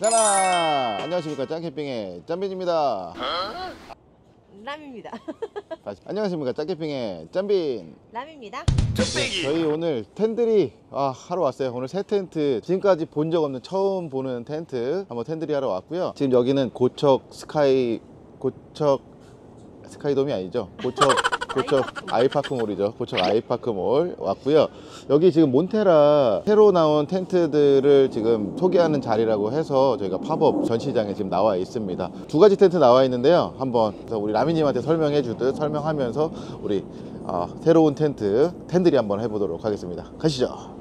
짜나! 안녕하십니까, 짱캠핑의 짬빈입니다. 람입니다. 안녕하십니까, 짱캠핑의 짬빈 람입니다. 저희 오늘 텐들이 하러 왔어요. 오늘 새 텐트, 지금까지 본 적 없는 처음 보는 텐트 한번 텐들이 하러 왔고요. 지금 여기는 고척 스카이돔이 아니죠, 고척 아이파크몰이죠. 고척 아이파크몰 왔고요. 여기 지금 몬테라 새로 나온 텐트들을 지금 소개하는 자리라고 해서 저희가 팝업 전시장에 지금 나와 있습니다. 두 가지 텐트 나와 있는데요. 한번 우리 라미님한테 설명해 주듯 설명하면서 우리 새로운 텐들이 한번 해보도록 하겠습니다. 가시죠.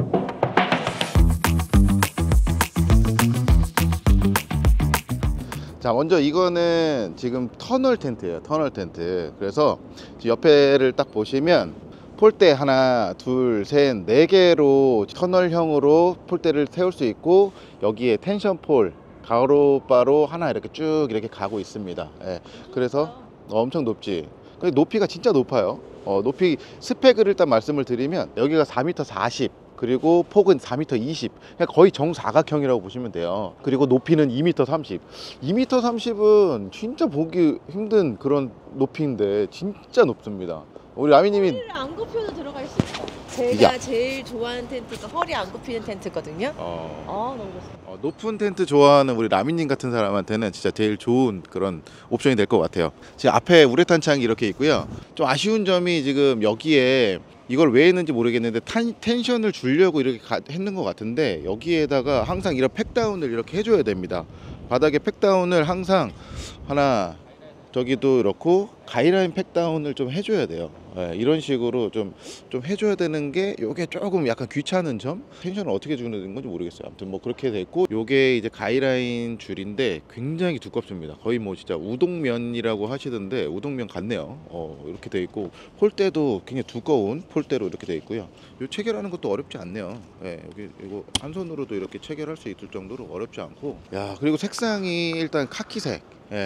자, 먼저 이거는 지금 터널 텐트예요. 터널 텐트. 그래서 옆에를 딱 보시면 폴대 하나, 둘, 셋, 네 개로 터널형으로 폴대를 세울 수 있고, 여기에 텐션폴 가로바로 하나 이렇게 쭉 이렇게 가고 있습니다. 예. 그래서 엄청 높지. 근데 높이가 진짜 높아요. 높이 스펙을 일단 말씀을 드리면 여기가 4m 40, 그리고 폭은 4m 20, 그냥 거의 정사각형이라고 보시면 돼요. 그리고 높이는 2m 30. 2m 30은 진짜 보기 힘든 그런 높이인데 진짜 높습니다. 우리 라미님이 허리를 안 굽혀도 들어갈 수 있어. 제가 제일 좋아하는 텐트가 허리 안 굽히는 텐트거든요. 너무 좋습니다. 높은 텐트 좋아하는 우리 라미님 같은 사람한테는 진짜 제일 좋은 그런 옵션이 될 것 같아요. 지금 앞에 우레탄 창이 이렇게 있고요. 좀 아쉬운 점이 지금 여기에 이걸 왜 했는지 모르겠는데 텐션을 주려고 이렇게 했는 것 같은데, 여기에다가 항상 이런 팩다운을 이렇게 해줘야 됩니다. 바닥에 팩다운을 항상 하나, 저기도 이렇고 가이라인 팩다운을 좀 해줘야 돼요. 네, 이런 식으로 좀 해줘야 되는 게, 요게 조금 약간 귀찮은 점. 텐션을 어떻게 주는 건지 모르겠어요. 아무튼 뭐 그렇게 돼 있고, 요게 이제 가이라인 줄인데 굉장히 두껍습니다. 거의 뭐 진짜 우동면이라고 하시던데 우동면 같네요. 이렇게 돼 있고, 폴대도 굉장히 두꺼운 폴대로 이렇게 돼 있고요. 요 체결하는 것도 어렵지 않네요. 네, 여기 이거 한 손으로도 이렇게 체결할 수 있을 정도로 어렵지 않고, 야, 그리고 색상이 일단 카키색,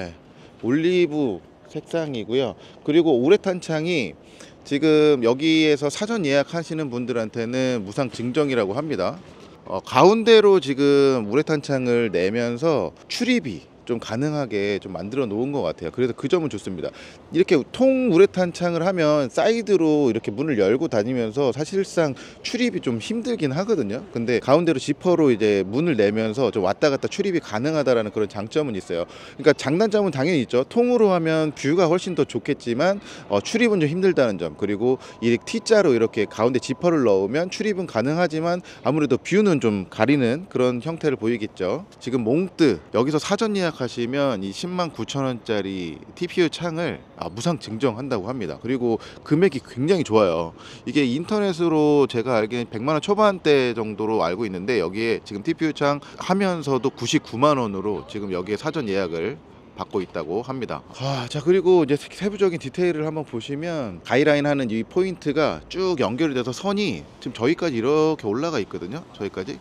올리브 색상이고요. 그리고 우레탄 창이 지금 여기에서 사전 예약하시는 분들한테는 무상 증정이라고 합니다. 가운데로 지금 우레탄 창을 내면서 출입이 좀 가능하게 좀 만들어 놓은 것 같아요. 그래서 그 점은 좋습니다. 이렇게 통 우레탄 창을 하면 사이드로 이렇게 문을 열고 다니면서 사실상 출입이 좀 힘들긴 하거든요. 근데 가운데로 지퍼로 이제 문을 내면서 좀 왔다 갔다 출입이 가능하다라는 그런 장점은 있어요. 그러니까 장단점은 당연히 있죠. 통으로 하면 뷰가 훨씬 더 좋겠지만 출입은 좀 힘들다는 점. 그리고 이 T자로 이렇게 가운데 지퍼를 넣으면 출입은 가능하지만 아무래도 뷰는 좀 가리는 그런 형태를 보이겠죠. 지금 몽뜨 여기서 사전 예약 하시면 이 109,000원짜리 TPU 창을 무상 증정한다고 합니다. 그리고 금액이 굉장히 좋아요. 이게 인터넷으로 제가 알기에는 100만원 초반대 정도로 알고 있는데, 여기에 지금 TPU 창 하면서도 99만원으로 지금 여기에 사전 예약을 받고 있다고 합니다. 자, 그리고 이제 세부적인 디테일을 한번 보시면 가이라인 하는 이 포인트가 쭉 연결이 돼서 선이 지금 저기까지 이렇게 올라가 있거든요. 저기까지.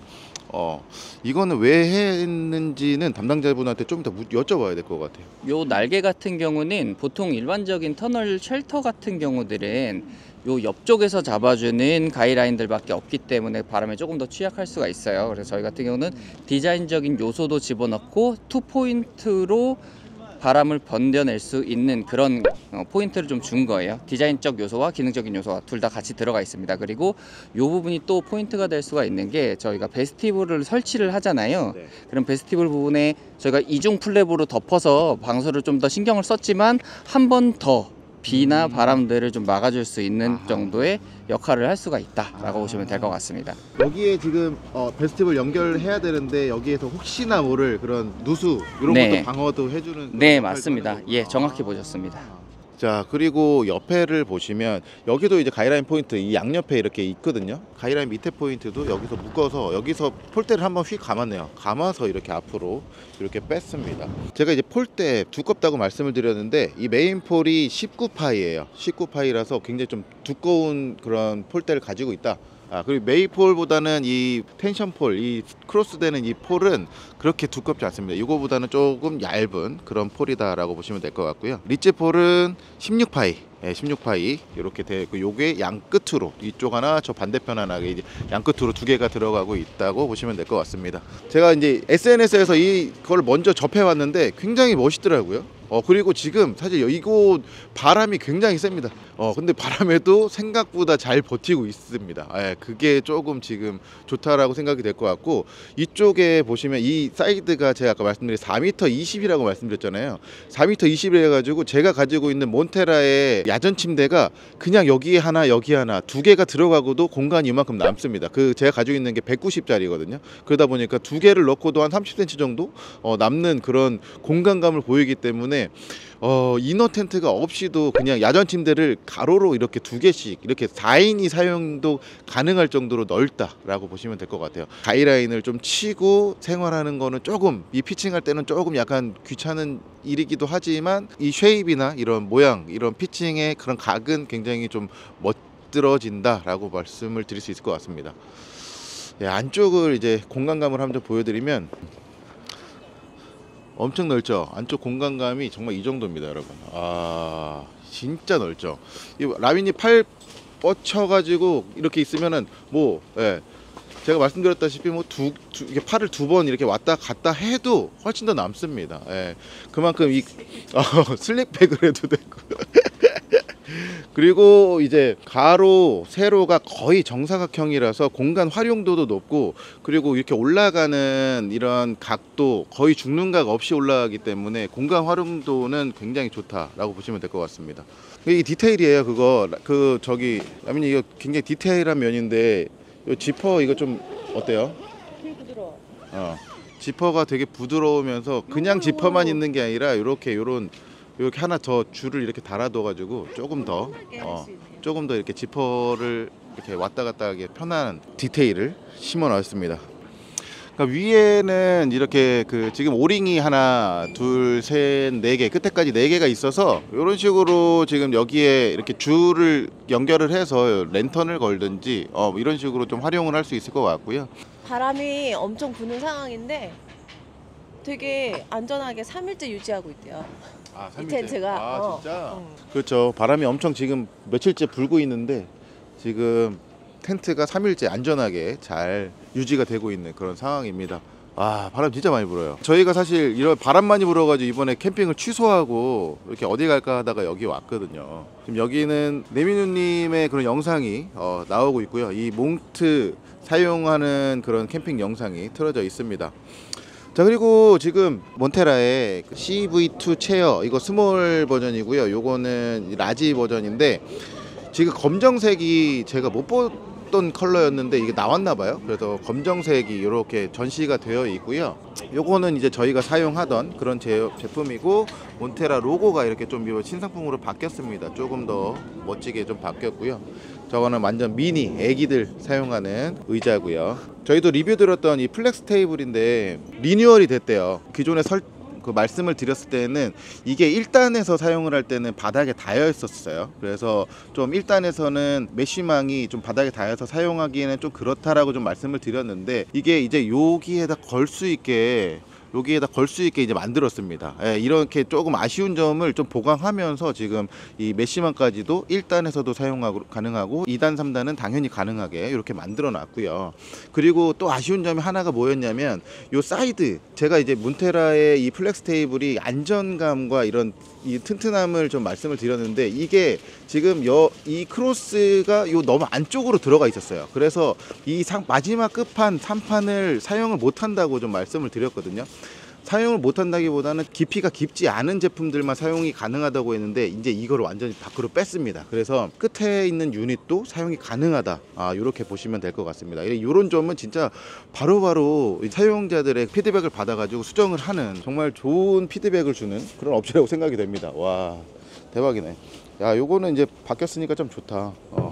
이거는 왜 했는지는 담당자분한테 좀 더 여쭤봐야 될 것 같아요. 요 날개 같은 경우는 보통 일반적인 터널 쉘터 같은 경우들은 요 옆쪽에서 잡아주는 가이라인들밖에 없기 때문에 바람에 조금 더 취약할 수가 있어요. 그래서 저희 같은 경우는 디자인적인 요소도 집어넣고 투 포인트로 바람을 번져낼 수 있는 그런 포인트를 좀 준 거예요. 디자인적 요소와 기능적인 요소가 둘 다 같이 들어가 있습니다. 그리고 이 부분이 또 포인트가 될 수가 있는 게, 저희가 베스티블을 설치를 하잖아요. 네. 그럼 베스티블 부분에 저희가 이중 플랩으로 덮어서 방수를 좀 더 신경을 썼지만, 한 번 더 비나 바람들을 좀 막아줄 수 있는 정도의 역할을 할 수가 있다라고 보시면 될 것 같습니다. 여기에 지금 베스티블 연결해야 되는데, 여기에서 혹시나 모를 그런 누수 이런 네. 것도 방어도 해주는. 네, 맞습니다. 예, 정확히 보셨습니다. 자, 그리고 옆에를 보시면 여기도 이제 가이라인 포인트 이 양옆에 이렇게 있거든요. 가이라인 밑에 포인트도 여기서 묶어서 여기서 폴대를 한번 휙 감았네요. 감아서 이렇게 앞으로 이렇게 뺐습니다. 제가 이제 폴대 두껍다고 말씀을 드렸는데, 이 메인 폴이 19파이예요. 19파이라서 굉장히 좀 두꺼운 그런 폴대를 가지고 있다. 그리고 메이폴보다는 이 텐션폴, 이 크로스되는 이 폴은 그렇게 두껍지 않습니다. 이거보다는 조금 얇은 그런 폴이다라고 보시면 될 것 같고요. 리치 폴은 16파이, 16파이 이렇게 되어 있고, 요게 양 끝으로 이쪽 하나 저 반대편 하나 이제 양 끝으로 두 개가 들어가고 있다고 보시면 될 것 같습니다. 제가 이제 SNS에서 이걸 먼저 접해 왔는데 굉장히 멋있더라고요. 그리고 지금 사실 이곳 바람이 굉장히 셉니다. 근데 바람에도 생각보다 잘 버티고 있습니다. 그게 조금 지금 좋다라고 생각이 될 것 같고, 이쪽에 보시면 이 사이드가 제가 아까 말씀드린 4m 20이라고 말씀드렸잖아요. 4m 20을 해가지고 제가 가지고 있는 몬테라의 야전 침대가 그냥 여기에 하나 여기 하나 두 개가 들어가고도 공간이 이만큼 남습니다. 제가 가지고 있는 게 190짜리거든요. 그러다 보니까 두 개를 넣고도 한 30cm 정도 남는 그런 공간감을 보이기 때문에 이너 텐트가 없이도 그냥 야전 침대를 가로로 이렇게 두 개씩 이렇게 4인이 사용도 가능할 정도로 넓다라고 보시면 될 것 같아요. 가이라인을 좀 치고 생활하는 거는 조금, 이 피칭할 때는 조금 약간 귀찮은 일이기도 하지만 이 쉐입이나 이런 모양, 이런 피칭의 그런 각은 굉장히 좀 멋들어진다라고 말씀을 드릴 수 있을 것 같습니다. 안쪽을 이제 공간감을 한번 보여드리면 엄청 넓죠. 안쪽 공간감이 정말 이 정도입니다, 여러분. 진짜 넓죠. 이 라민이 팔 뻗쳐가지고 이렇게 있으면은 제가 말씀드렸다시피 이게 팔을 두 번 이렇게 왔다 갔다 해도 훨씬 더 남습니다. 그만큼 슬릭백을 해도 되고. 그리고 이제 가로 세로가 거의 정사각형이라서 공간 활용도도 높고, 그리고 이렇게 올라가는 이런 각도 거의 죽는 각 없이 올라가기 때문에 공간 활용도는 굉장히 좋다라고 보시면 될 것 같습니다. 이 디테일이에요. 라민이 이거 굉장히 디테일한 면인데, 이 지퍼 이거 좀 어때요? 되게 부드러워. 지퍼가 되게 부드러우면서 그냥 지퍼만 있는 게 아니라 이렇게 하나 더 줄을 이렇게 달아둬가지고 조금 더 이렇게 지퍼를 이렇게 왔다 갔다 하기 편한 디테일을 심어 놨습니다. 그러니까 위에는 이렇게 지금 오링이 하나, 둘, 셋, 네 개, 끝에까지 네 개가 있어서 이런 식으로 지금 여기에 이렇게 줄을 연결을 해서 랜턴을 걸든지 이런 식으로 좀 활용을 할 수 있을 것 같고요. 바람이 엄청 부는 상황인데 되게 안전하게 3일째 유지하고 있대요. 이 텐트가. 진짜? 그렇죠. 바람이 엄청 지금 며칠째 불고 있는데 지금 텐트가 3일째 안전하게 잘 유지가 되고 있는 그런 상황입니다. 바람 진짜 많이 불어요. 저희가 사실 이런 바람 많이 불어가지고 이번에 캠핑을 취소하고 이렇게 어디 갈까 하다가 여기 왔거든요. 지금 여기는 내민우님의 그런 영상이 나오고 있고요. 이 몽트 사용하는 그런 캠핑 영상이 틀어져 있습니다. 자, 그리고 지금 몬테라의 CV2 체어, 이거 스몰 버전이고요. 요거는 라지 버전인데 지금 검정색이 제가 못 봤던 컬러였는데 이게 나왔나봐요. 그래서 검정색이 이렇게 전시가 되어 있고요. 요거는 이제 저희가 사용하던 그런 제품이고, 몬테라 로고가 이렇게 좀 신상품으로 바뀌었습니다. 조금 더 멋지게 좀 바뀌었고요. 저거는 완전 미니 애기들 사용하는 의자고요. 저희도 리뷰 들었던 이 플렉스 테이블인데 리뉴얼이 됐대요. 기존에 말씀을 드렸을 때는 이게 1단에서 사용을 할 때는 바닥에 닿여 있었어요. 그래서 좀 1단에서는 메쉬망이 좀 바닥에 닿여서 사용하기에는 좀 그렇다라고 좀 말씀을 드렸는데, 이게 이제 여기에다 걸 수 있게 이제 만들었습니다. 이렇게 조금 아쉬운 점을 좀 보강하면서 지금 이 메쉬망까지도 1단에서도 사용하고 가능하고 2단, 3단은 당연히 가능하게 이렇게 만들어 놨고요. 그리고 또 아쉬운 점이 하나가 뭐였냐면 요 사이드, 제가 이제 몬테라의 이 플렉스 테이블이 안전감과 이런 이 튼튼함을 좀 말씀을 드렸는데, 이게 지금 이 크로스가 너무 안쪽으로 들어가 있었어요. 그래서 이 마지막 끝판 3판을 사용을 못 한다고 좀 말씀을 드렸거든요. 사용을 못한다기보다는 깊이가 깊지 않은 제품들만 사용이 가능하다고 했는데 이제 이걸 완전히 밖으로 뺐습니다. 그래서 끝에 있는 유닛도 사용이 가능하다, 이렇게 보시면 될 것 같습니다. 이런 점은 진짜 바로바로 사용자들의 피드백을 받아가지고 수정을 하는 정말 좋은 피드백을 주는 그런 업체라고 생각이 됩니다. 와, 대박이네. 요거는 이제 바뀌었으니까 좀 좋다.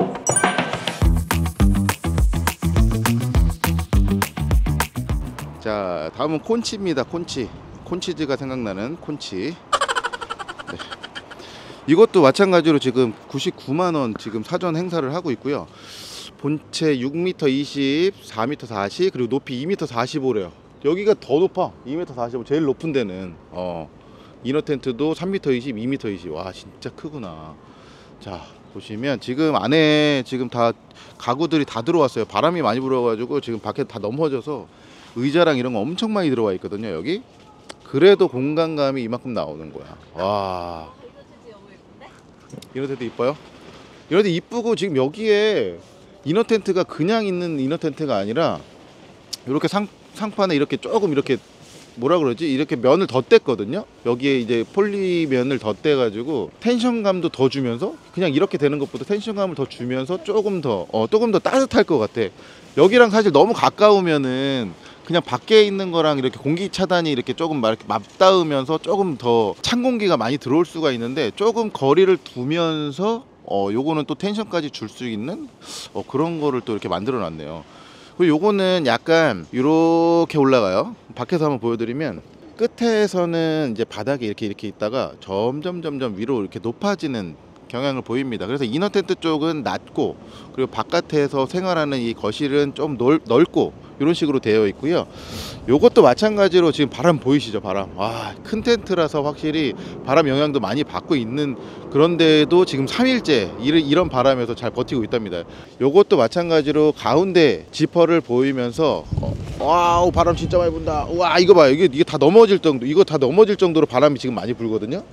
자, 다음은 콘치입니다. 콘치즈가 생각나는 콘치. 네. 이것도 마찬가지로 지금 99만원 지금 사전 행사를 하고 있고요. 본체 6m 20, 4m 40, 그리고 높이 2m 45래요. 여기가 더 높아. 2m 45, 제일 높은 데는. 이너 텐트도 3m 20, 2m 20. 와, 진짜 크구나. 자, 보시면 지금 안에 지금 다 가구들이 다 들어왔어요. 바람이 많이 불어가지고 지금 밖에 다 넘어져서 의자랑 이런 거 엄청 많이 들어와 있거든요, 여기. 그래도 공간감이 이만큼 나오는 거야. 와. 이너 텐트 이뻐요? 이너 텐트 이쁘고, 지금 여기에 이너 텐트가 그냥 있는 이너 텐트가 아니라 이렇게 상판에 이렇게 조금 이렇게 뭐라 그러지? 이렇게 면을 덧댔거든요. 여기에 이제 폴리면을 덧대가지고 텐션감도 더 주면서, 그냥 이렇게 되는 것보다 텐션감을 더 주면서 조금 더 따뜻할 것 같아. 여기랑 사실 너무 가까우면은 그냥 밖에 있는 거랑 이렇게 공기 차단이 이렇게 조금 막 이렇게 맞닿으면서 조금 더 찬 공기가 많이 들어올 수가 있는데, 조금 거리를 두면서 요거는 또 텐션까지 줄 수 있는 그런 거를 또 이렇게 만들어 놨네요. 그리고 요거는 약간 이렇게 올라가요. 밖에서 한번 보여드리면 끝에서는 이제 바닥에 이렇게 있다가 점점 위로 이렇게 높아지는 경향을 보입니다. 그래서 이너 텐트 쪽은 낮고, 그리고 바깥에서 생활하는 이 거실은 좀 넓고 이런 식으로 되어 있고요. 요것도 마찬가지로 지금 바람 보이시죠? 바람. 와, 큰 텐트라서 확실히 바람 영향도 많이 받고 있는, 그런데도 지금 3일째 이런 바람에서 잘 버티고 있답니다. 요것도 마찬가지로 가운데 지퍼를 보이면서 와우, 바람 진짜 많이 분다. 와, 이거 봐요. 이게 다 넘어질 정도로 바람이 지금 많이 불거든요.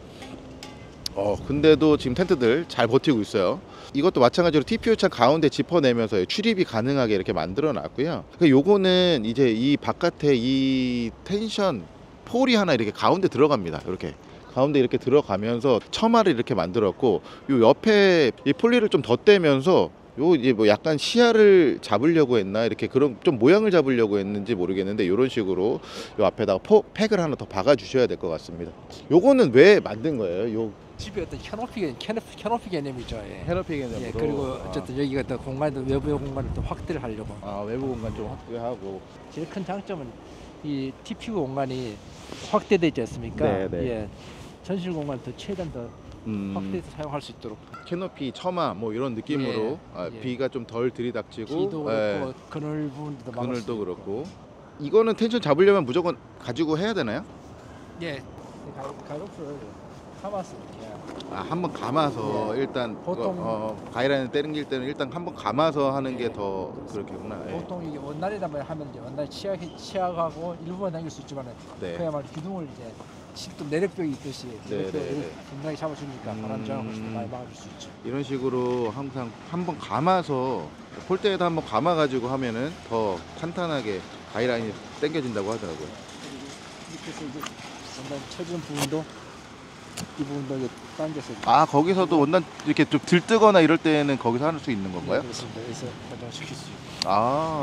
근데도 지금 텐트들 잘 버티고 있어요. 이것도 마찬가지로 TPU 창 가운데 지퍼 내면서 출입이 가능하게 이렇게 만들어 놨고요. 요거는 이제 이 바깥에 이 텐션 폴이 하나 이렇게 가운데 들어갑니다. 이렇게 가운데 이렇게 들어가면서 처마를 이렇게 만들었고, 요 옆에 이 폴리를 좀 덧대면서 요 이제 뭐 약간 시야를 잡으려고 했나, 이렇게 그런 좀 모양을 잡으려고 했는지 모르겠는데, 이런 식으로 요 앞에다가 팩을 하나 더 박아 주셔야 될 것 같습니다. 요거는 왜 만든 거예요? 요 집에 어떤 캐노피 개념이죠. 예. 캐노피 개념으로. 예, 그리고 어쨌든 여기가 또 공간도 외부 공간을 또 확대를 하려고. 외부 공간 좀 확대하고. 제일 큰 장점은 이 TPU 공간이 확대되어 있지 않습니까? 네, 네. 예. 전실 공간을 더 최대한 더 확대해서 사용할 수 있도록. 캐노피, 처마 뭐 이런 느낌으로 예. 비가 좀 덜 들이닥치고, 비도 그렇고 그늘 부분도 막을 그늘도 수도 있고. 그렇고. 이거는 텐션 잡으려면 무조건 가지고 해야 되나요? 예. 가로프를 감았을 때. 한번 감아서 일단 보통 가이라인을 때릴 때는 일단 한번 감아서 하는 게 더 그렇겠구나. 예. 보통 이게 원단에다만 하면 이제 원단 치약하고 일부만 당길 수 있지만 네. 그야말로 기둥을 이제 또 내력벽이 있듯이 내력벽을 건강히 잡아주니까 바람 저항을 많이 막아줄 수 있죠. 이런 식으로 항상 한번 감아서 폴대에다 한번 감아가지고 하면은 더 탄탄하게 가이라인이 당겨진다고 하더라고요. 이렇게 해서 이제 원단 쳐주는 부분도 이 부분도 이제 당겨서 거기서도 원단 이렇게 좀 들뜨거나 이럴 때는 거기서 할 수 있는 건가요? 네, 그렇습니다. 그래서 고정시킬 수 있고.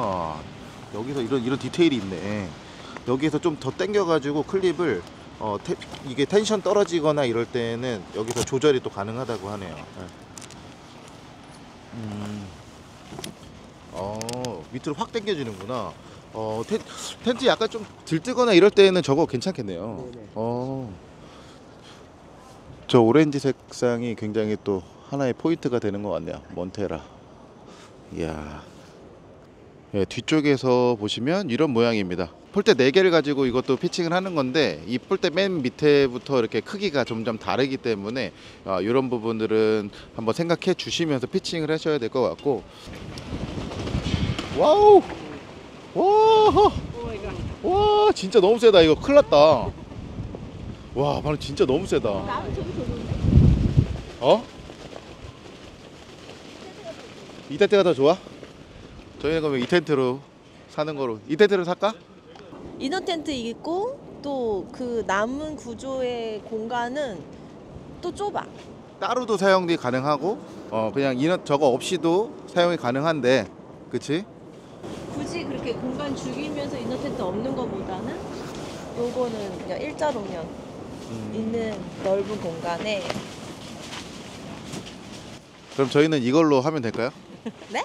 여기서 이런 디테일이 있네. 여기서 좀 더 당겨가지고 클립을 이게 텐션 떨어지거나 이럴 때는 여기서 조절이 또 가능하다고 하네요. 밑으로 확 당겨지는구나. 텐트 약간 좀 들뜨거나 이럴 때는 저거 괜찮겠네요. 네네. 저 오렌지 색상이 굉장히 또 하나의 포인트가 되는 것 같네요. 몬테라. 이야. 예, 뒤쪽에서 보시면 이런 모양입니다. 폴대 4개를 가지고 이것도 피칭을 하는 건데, 이 폴대 맨 밑에부터 이렇게 크기가 점점 다르기 때문에 이런 부분들은 한번 생각해 주시면서 피칭을 하셔야 될 것 같고. 와우! 와, 진짜 너무 세다. 이거 큰일 났다. 와, 바로 진짜 너무 세다. 이 텐트가 더 좋아? 저희는 그러면 이 텐트로 사는 거로, 이 텐트를 살까? 이너 텐트 있고 또 그 남은 구조의 공간은 또 좁아. 따로도 사용이 가능하고, 그냥 저거 없이도 사용이 가능한데, 그치? 굳이 그렇게 공간 죽이면서 이너 텐트 없는 것보다는 요거는 그냥 일자로면 있는 넓은 공간에. 그럼 저희는 이걸로 하면 될까요? 네?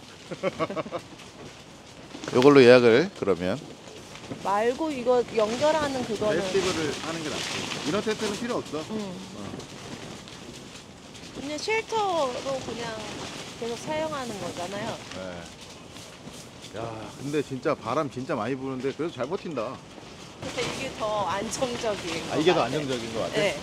이걸로 예약을 그러면 말고 이거 연결하는 그거는. 레시브를 하는 게 낫지. 이런 텐트는 필요 없어. 그냥 쉘터로 그냥 계속 사용하는 거잖아요. 네. 야, 근데 진짜 바람 진짜 많이 부는데 그래도 잘 버틴다. 근데 이게 더 안정적인 아, 이게 더 것 같아요. 안정적인 것 같아? 네.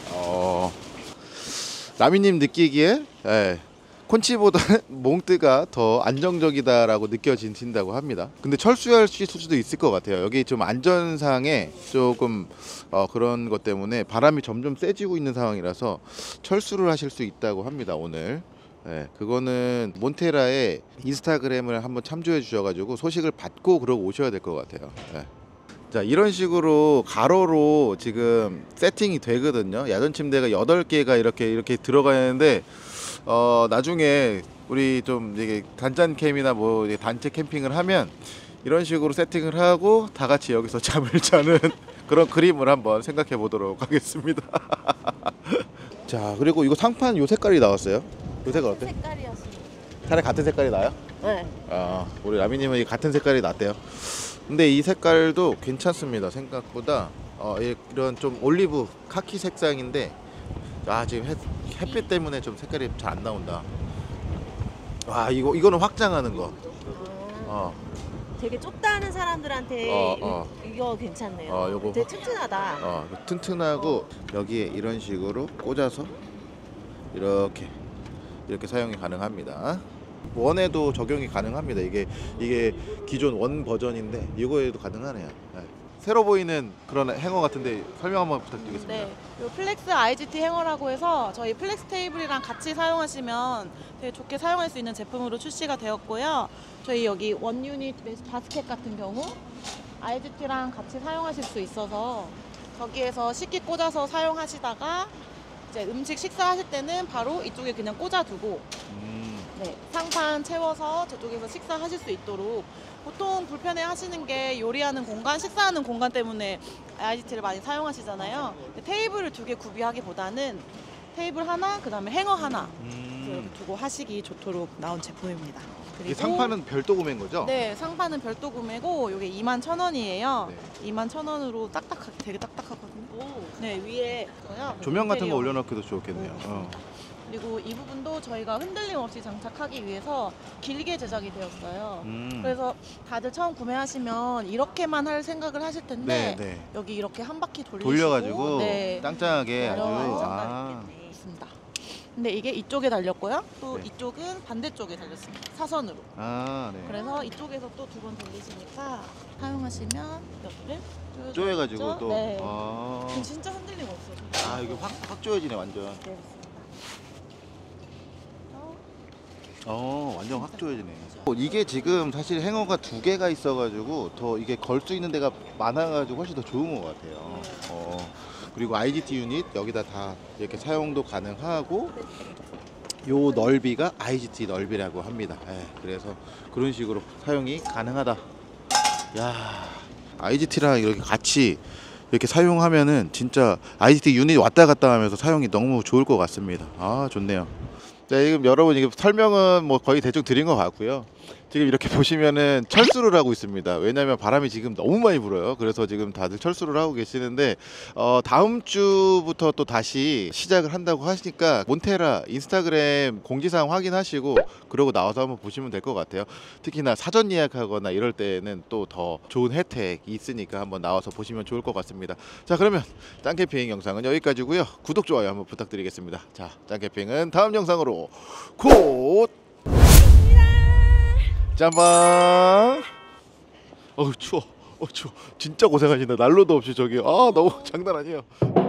라미님 느끼기에 콘치보다 몽뜨가 더 안정적이다라고 느껴진다고 합니다. 근데 철수할 수도 있을 것 같아요. 여기 좀 안전상에 조금 그런 것 때문에 바람이 점점 세지고 있는 상황이라서 철수를 하실 수 있다고 합니다. 오늘. 그거는 몬테라의 인스타그램을 한번 참조해 주셔가지고 소식을 받고 그러고 오셔야 될 것 같아요. 자, 이런 식으로 가로로 지금 세팅이 되거든요. 야전 침대가 8개가 이렇게 들어가는데 나중에 우리 좀 이게 단짠 캠이나 뭐 단체 캠핑을 하면 이런 식으로 세팅을 하고 다 같이 여기서 잠을 자는 그런 그림을 한번 생각해 보도록 하겠습니다. 자, 그리고 이거 상판 요 색깔이 나왔어요. 요 색깔 어때? 색깔이었습니다. 차라리 같은 색깔이 나요? 네. 우리 라미님은 이 같은 색깔이 낫대요. 근데 이 색깔도 괜찮습니다. 생각보다 이런 좀 올리브 카키 색상인데 지금 햇빛 때문에 좀 색깔이 잘 안 나온다. 와, 이거는 확장하는 거. 되게 좁다 하는 사람들한테 이거 괜찮네요. 요거 되게 튼튼하다. 튼튼하고 여기에 이런 식으로 꽂아서 이렇게 사용이 가능합니다. 원에도 적용이 가능합니다. 이게 기존 원 버전인데 이거에도 가능하네요. 새로 보이는 그런 행어 같은데 설명 한번 부탁드리겠습니다. 네, 요 플렉스 IGT 행어라고 해서 저희 플렉스 테이블이랑 같이 사용하시면 되게 좋게 사용할 수 있는 제품으로 출시가 되었고요. 저희 여기 원 유닛 바스켓 같은 경우 IGT랑 같이 사용하실 수 있어서 거기에서 식기 꽂아서 사용하시다가 이제 음식 식사하실 때는 바로 이쪽에 그냥 꽂아두고 네, 상판 채워서 저쪽에서 식사하실 수 있도록. 보통 불편해 하시는 게 요리하는 공간, 식사하는 공간 때문에 IGT를 많이 사용하시잖아요. 테이블을 2개 구비하기보다는 테이블 하나, 그 다음에 행어 하나 이렇게 두고 하시기 좋도록 나온 제품입니다. 이 상판은 별도 구매인 거죠? 네, 상판은 별도 구매고 이게 21,000원이에요. 네. 21,000원으로 되게 딱딱하거든요. 네, 위에 조명 같은 거 인테리어. 올려놓기도 좋겠네요. 그리고 이 부분도 저희가 흔들림 없이 장착하기 위해서 길게 제작이 되었어요. 그래서 다들 처음 구매하시면 이렇게만 할 생각을 하실 텐데 네. 여기 이렇게 한 바퀴 돌려가지고 네, 짱짱하게 여러 아주. 안정감이 있습니다. 근데 이게 이쪽에 달렸고요. 또 네. 이쪽은 반대쪽에 달렸습니다. 사선으로. 네. 그래서 이쪽에서 또 2번 돌리시니까 사용하시면 옆을 쪼여가지고 또. 네. 진짜 흔들림 없어요. 이게 확 쪼여지네 완전. 네, 맞습니다. 완전 확 조여지네. 이게 지금 사실 행어가 2개가 있어가지고 더 이게 걸 수 있는 데가 많아가지고 훨씬 더 좋은 것 같아요. 그리고 IGT 유닛 여기다 다 이렇게 사용도 가능하고 요 넓이가 IGT 넓이라고 합니다. 그래서 그런 식으로 사용이 가능하다. 야, IGT랑 이렇게 같이 이렇게 사용하면은 진짜 IGT 유닛 왔다 갔다 하면서 사용이 너무 좋을 것 같습니다. 좋네요. 네, 지금 여러분 이게 설명은 뭐 거의 대충 드린 것 같고요. 지금 이렇게 보시면은 철수를 하고 있습니다. 왜냐하면 바람이 지금 너무 많이 불어요. 그래서 지금 다들 철수를 하고 계시는데 다음 주부터 또 다시 시작을 한다고 하시니까 몬테라 인스타그램 공지사항 확인하시고 그러고 나와서 한번 보시면 될 것 같아요. 특히나 사전 예약하거나 이럴 때는 또 더 좋은 혜택이 있으니까 한번 나와서 보시면 좋을 것 같습니다. 자, 그러면 짱캠핑 영상은 여기까지고요. 구독 좋아요 한번 부탁드리겠습니다. 자, 짱캠핑은 다음 영상으로 곧 짬방. 추워. 추워. 진짜 고생하신다. 난로도 없이 저기. 너무 장난 아니에요.